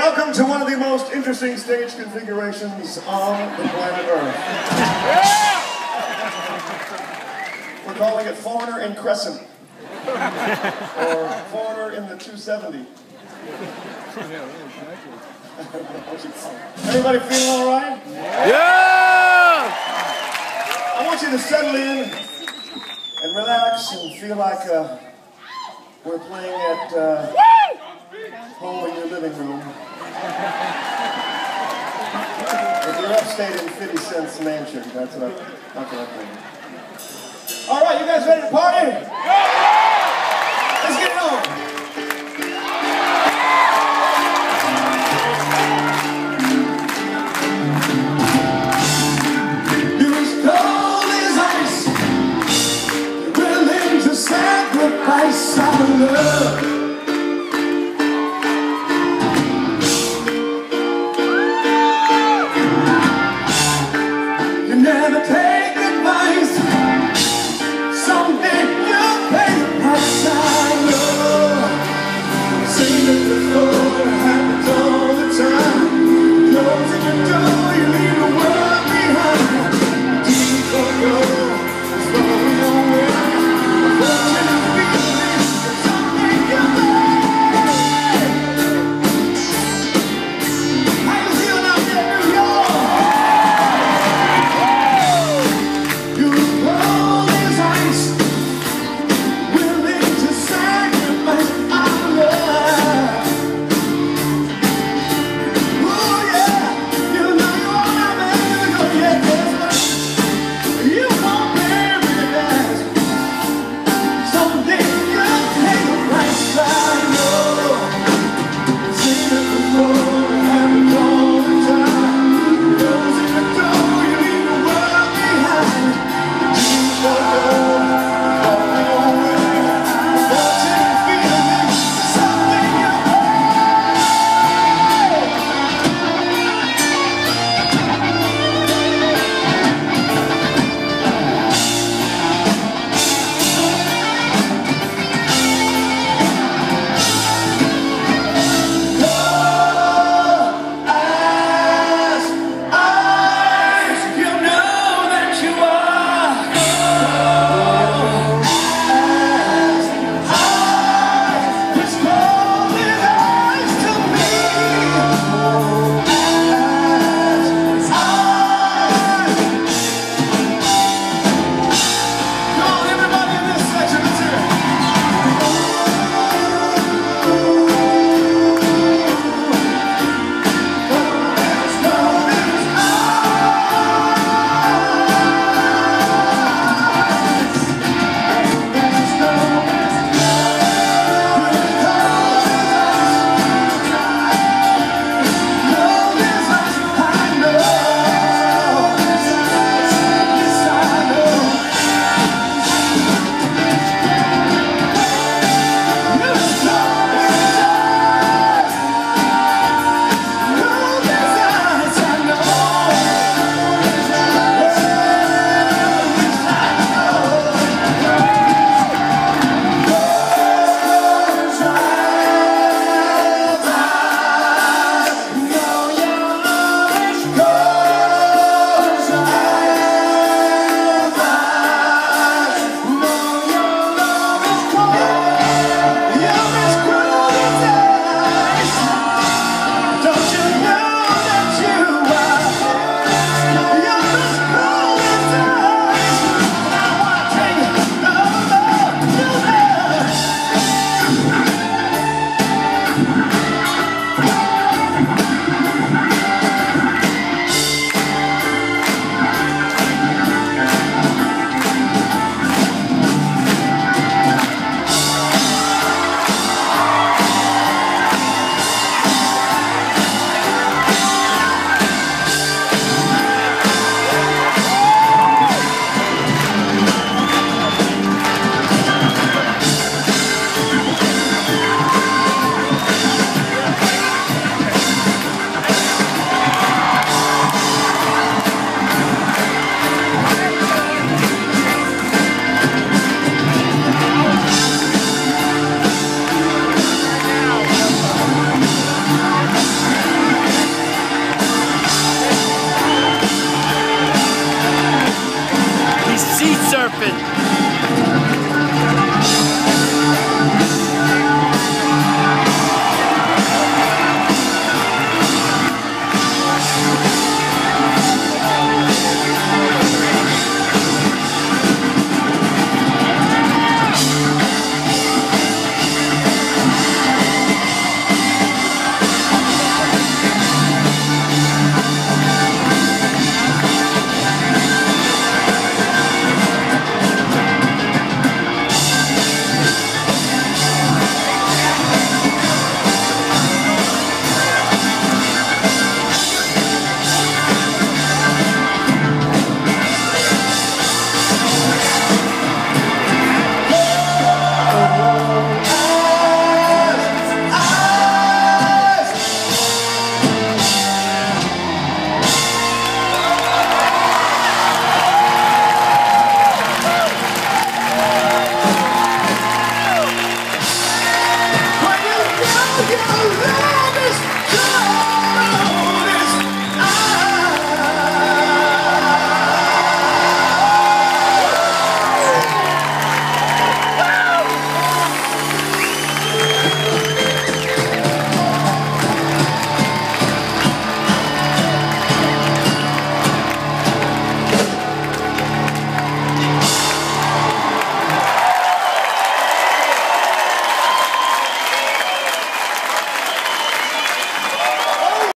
Welcome to one of the most interesting stage configurations on the planet Earth. We're calling it Foreigner in Crescent. Or Foreigner in the 270. Everybody feeling all right? Yeah! I want you to settle in and relax and feel like we're playing at home in your living room. If you're upstate in 50 Cent's mansion, that's what I'm thinking. All right, you guys ready to party? Let's get it on. You're as cold as ice. You're willing to sacrifice our love.